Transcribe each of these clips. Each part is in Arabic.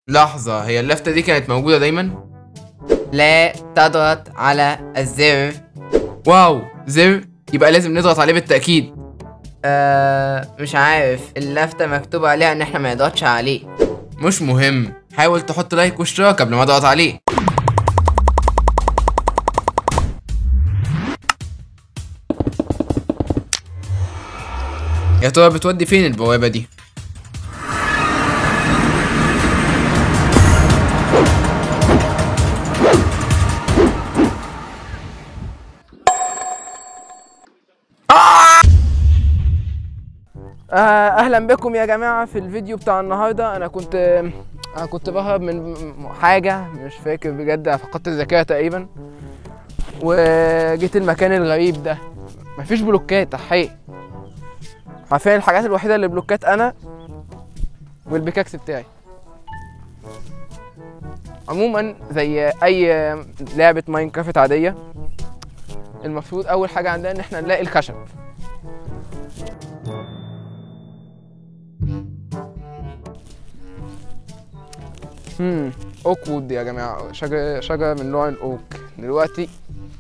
لحظة، هي اللفتة دي كانت موجودة دايما؟ لا تضغط على الزر. واو، زر؟ يبقى لازم نضغط عليه بالتأكيد. مش عارف، اللفتة مكتوب عليها ان احنا ما نضغطش عليه. مش مهم، حاول تحط لايك واشتراك قبل ما اضغط عليه. يا ترى بتودي فين البوابة دي؟ اهلا بكم يا جماعه في الفيديو بتاع النهارده. انا كنت بهرب من حاجه، مش فاكر بجد، فقدت الذاكره تقريبا، وجيت المكان الغريب ده. مفيش بلوكات حقيقي، حرفيا الحاجات الوحيده اللي بلوكات انا والبيكاكس بتاعي. عموما زي اي لعبه ماينكرافت عاديه، المفروض اول حاجه عندنا ان احنا نلاقي الخشب. اوك وود يا جماعه، شجره من نوع الاوك. دلوقتي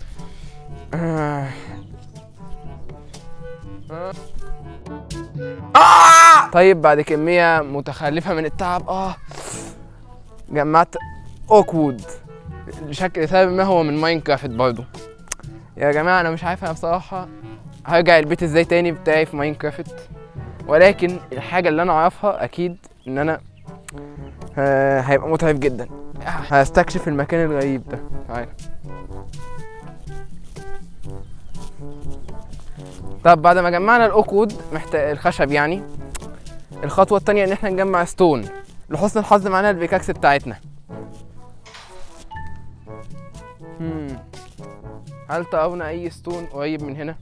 طيب بعد كميه متخلفه من التعب جمعت اوك وود بشكل سبب ما هو من ماينكرافت برضو. يا جماعه انا مش عارف انا بصراحه هرجع البيت ازاي تاني بتاعي في ماينكرافت، ولكن الحاجه اللي انا اعرفها اكيد ان انا هيبقى متعب جدا. هستكشف المكان الغريب ده. تعالى. طب بعد ما جمعنا الاوكود محتاج الخشب يعني، الخطوه الثانيه ان احنا نجمع ستون. لحسن الحظ معانا البيكاكس بتاعتنا. هل ترون اي ستون قريب من هنا؟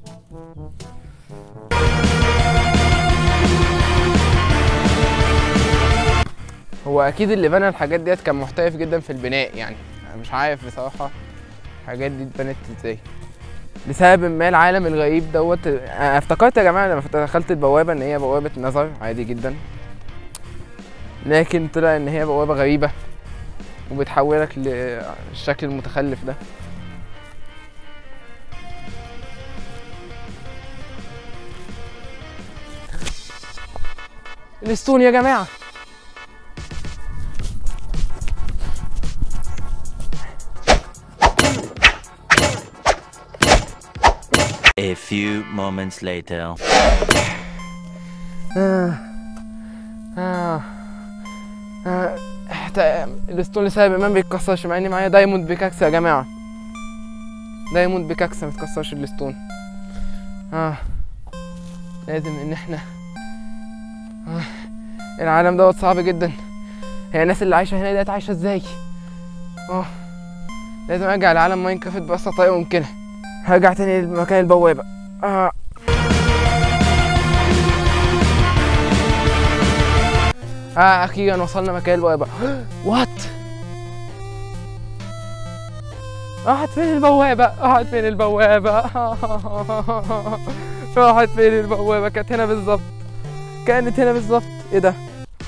هو اكيد اللي بنى الحاجات ديت كان محترف جدا في البناء يعني. انا مش عارف بصراحه الحاجات دي اتبنت ازاي. لسبب ما العالم الغريب دوت، انا افتكرت يا جماعه لما دخلت البوابه ان هي بوابه نظر عادي جدا، لكن طلع ان هي بوابه غريبه وبتحولك للشكل المتخلف ده. الستون يا جماعه. A few moments later. الستون لسبب ما بيتكسرش، مع اني معايا دايموند بيكاكس يا جماعه. دايموند بيكاكس ما بيتكسرش الستون. لازم ان احنا العالم دوت صعب جدا. هي الناس اللي عايشه هنا ديت عايشه ازاي؟ لازم ارجع لعالم ماينكرافت بأسرع طريقه ممكنه. هرجع تاني لمكان البوابه. اخيرا وصلنا مكان البوابه. وات؟ راحت فين البوابه؟ راحت فين البوابه؟ راحت فين البوابه؟ كانت هنا بالظبط، كانت هنا بالظبط. ايه ده؟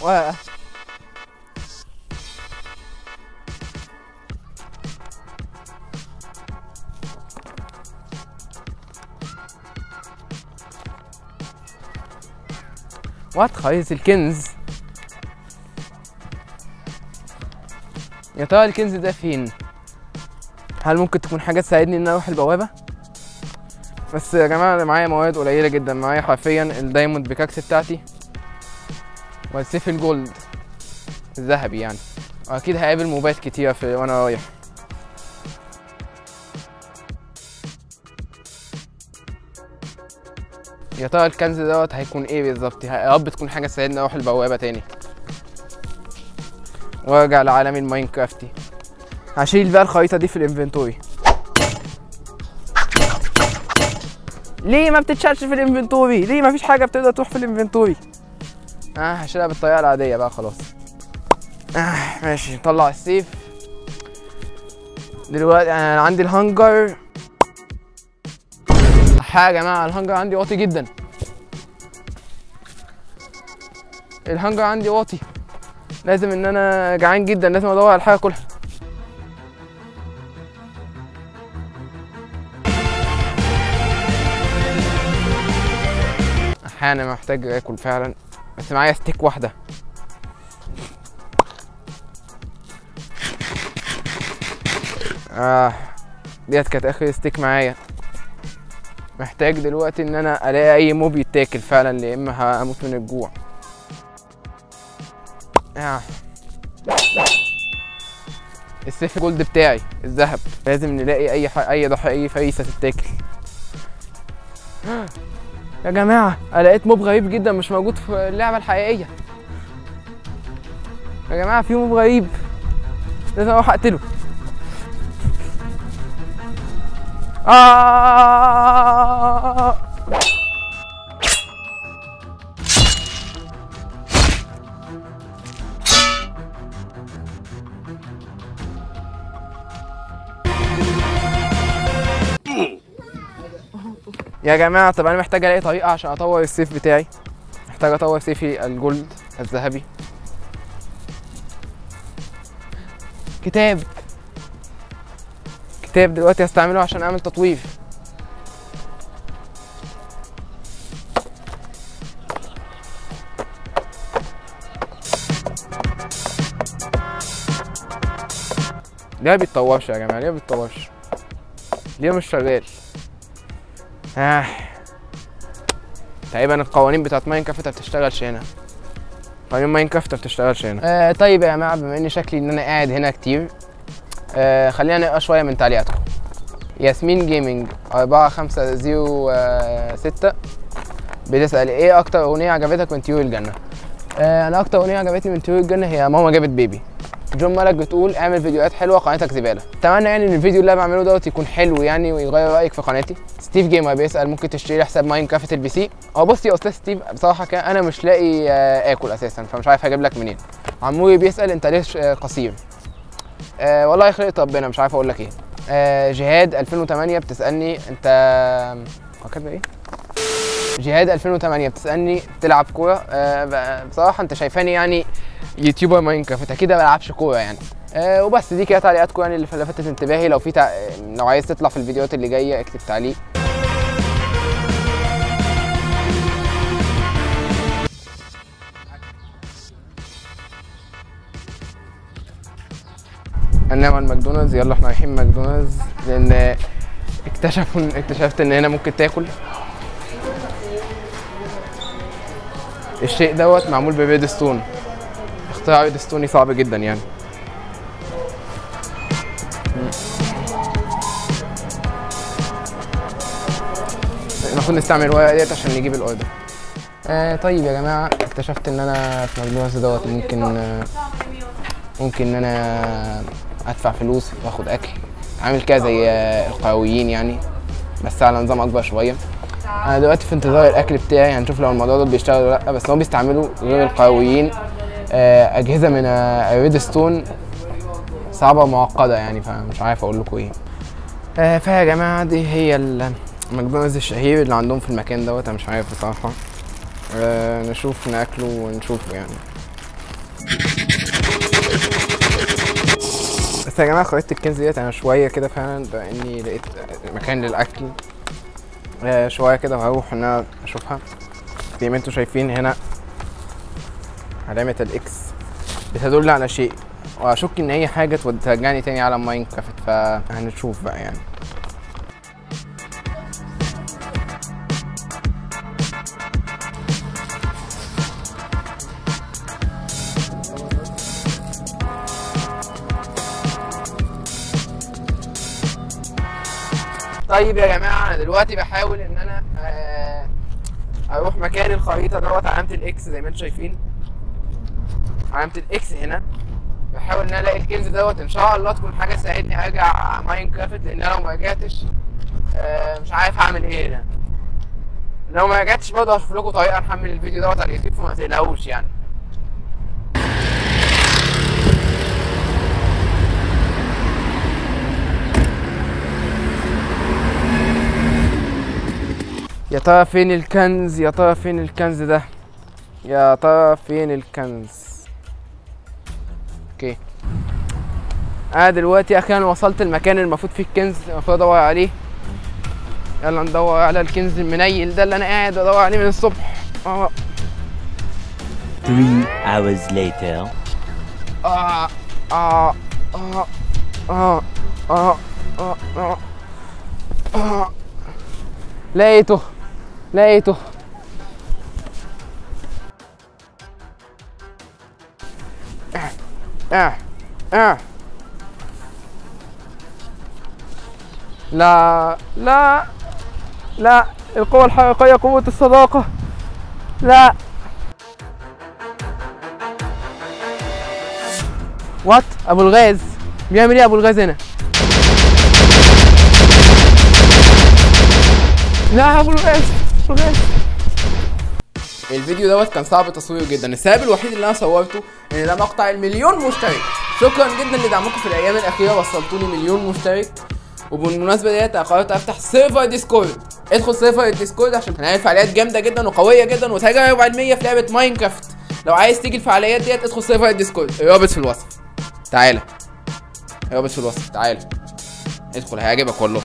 وات؟ خريطة الكنز. يا ترى الكنز ده فين؟ هل ممكن تكون حاجة تساعدني ان انا اروح البوابة؟ بس يا جماعة انا معايا مواد قليلة جدا، معايا حرفيا الدايموند بيكاكس بتاعتي والسيف الجولد الذهبي يعني، واكيد هقابل موبات كتيرة وانا رايح. يا ترى الكنز دوت هيكون ايه بالظبط؟ يا رب تكون حاجه تساعدني اروح البوابه تاني وارجع لعالمي الماينكرافتي. هشيل بقى الخريطه دي في الانفنتوري. ليه ما بتتشالش في الانفنتوري؟ ليه ما فيش حاجه بتقدر تروح في الانفنتوري؟ هشيلها بالطريقه العاديه بقى خلاص. ماشي، نطلع السيف. دلوقتي انا عندي الهانجر. يا جماعه الهانجر عندي واطي جدا. الهانجر عندي واطي، لازم ان انا جعان جدا، لازم ادور على حاجه اكلها. احيانا محتاج اكل فعلا، بس معايا ستيك واحده. ديت كانت اخر ستيك معايا. محتاج دلوقتي ان انا الاقي اي موب يتاكل فعلا، يا اما هموت من الجوع. السيف جولد بتاعي الذهب، لازم نلاقي اي فريسه تتاكل. يا جماعه انا لقيت موب غريب جدا مش موجود في اللعبه الحقيقيه. يا جماعه في موب غريب، لازم اروح اقتله. يا جماعة طب أنا محتاج ألاقي طريقة عشان أطور السيف بتاعي. محتاج أطور سيفي الجولد الذهبي. كتاب دلوقتي هستعمله عشان أعمل تطوير. ليه بيتطورش يا جماعة؟ ليه بيتطورش؟ ليه مش شغال؟ تقريبا القوانين بتاعت ماينكرافت ما بتشتغلش هنا. قوانين ماينكرافت ما بتشتغلش هنا. طيب يا جماعه بما اني شكلي ان انا قاعد هنا كتير، خلينا نقرا شويه من تعليقاتكم. ياسمين جيمنج 4506 بتسال ايه اكتر اغنيه عجبتك من طيور الجنه؟ انا اكتر اغنيه عجبتني من طيور الجنه هي ماما جابت بيبي. جون مالك بتقول اعمل فيديوهات حلوه، قناتك زباله. اتمنى يعني ان الفيديو اللي انا بعمله دوت يكون حلو يعني ويغير رايك في قناتي. ستيف جيمر بيسال ممكن تشتري لي حساب ماينكرافت البي سي؟ بص يا استاذ ستيف بصراحه كده انا مش لاقي اكل اساسا، فمش عارف هجيب لك منين. عموري بيسال انت ليش قصير؟ والله يخلق ربنا مش عارف اقول لك ايه. جهاد 2008 بتسالني انت كاتبه ايه؟ جهاد 2008 بتسالني بتلعب كوره؟ بصراحه انت شايفاني يعني يوتيوبر ماينكرافت، اكيد ما بلعبش كوره يعني. وبس دي كده تعليقاتكم يعني اللي لفتت انتباهي. لو في لو عايز تطلع في الفيديوهات اللي جايه اكتب تعليق. هنعمل ماكدونالدز. يلا احنا رايحين ماكدونالدز لان اكتشفت ان هنا ممكن تاكل. الشيء دوت معمول بريدستون. اختراع ريدستوني صعب جدا يعني. المفروض نستعمل الورقه ديت عشان نجيب الاوردر. طيب يا جماعه اكتشفت ان انا في ماكدونالدز دوت ممكن ان انا ادفع فلوس واخد اكل، عامل كده زي القرويين يعني بس على نظام اكبر شويه. انا دلوقتي في انتظار الاكل بتاعي، هنشوف لو الموضوع ده بيشتغل ولا لا. بس هم بيستعملوا غير القرويين اجهزه من الريدستون صعبه ومعقده يعني، فمش عارف اقول لكم ايه. فيا جماعه دي هي الماكدونالدز الشهير اللي عندهم في المكان دوت. انا مش عارف بصراحه. نشوف ناكله ونشوفه يعني. بس يا جماعه خريطه الكنز ديت انا شويه كده فعلا باني لقيت مكان للاكل شويه كده، وهروح ان انا اشوفها. زي ما انتم شايفين هنا علامه الاكس بتدل على شيء، واشك ان هي حاجه ترجعني تاني على ماينكرافت، فهنشوف بقى يعني. طيب يا جماعه انا دلوقتي بحاول ان انا اروح مكان الخريطه دوت علامه الاكس زي ما انتم شايفين. علامه الاكس هنا بحاول ان انا الاقي الكنز دوت. ان شاء الله تكون حاجه تساعدني ارجع ماينكرافت، لان انا لو ما رجعتش مش عارف اعمل ايه هنا. لو ما رجعتش برضه هشوف لكم طريقه نحمل الفيديو دوت على اليوتيوب، فما تقلقوش يعني. يا ترى فين الكنز؟ يا ترى فين الكنز ده؟ يا ترى فين الكنز؟ اوكي. انا دلوقتي اخيرا وصلت المكان اللي المفروض فيه الكنز، المفروض ادور عليه. يلا ندور على الكنز المنيل ده اللي انا قاعد ادور عليه من الصبح. 3 hours later. لقيته لقيته. لا لا لا، القوة الحقيقية قوة الصداقة. لا. وات؟ ابو الغاز بيعمل ايه ابو الغاز هنا؟ لا ابو الغاز، ابو الغاز. الفيديو دوت كان صعب تصويره جدا، السبب الوحيد اللي انا صورته ان ده مقطع ال1,000,000 مشترك. شكرا جدا لدعمكم في الايام الاخيره، وصلتوني 1,000,000 مشترك. وبالمناسبه ديت قررت افتح سيرفر ديسكورد. ادخل سيرفر الديسكورد عشان هنعمل فعاليات جامده جدا وقويه جدا وتجارب 400 في لعبه ماينكرافت. لو عايز تيجي الفعاليات ديت ادخل سيرفر الديسكورد، الرابط في الوصف. تعالى، الرابط في الوصف، تعالى ادخل هيعجبك والله.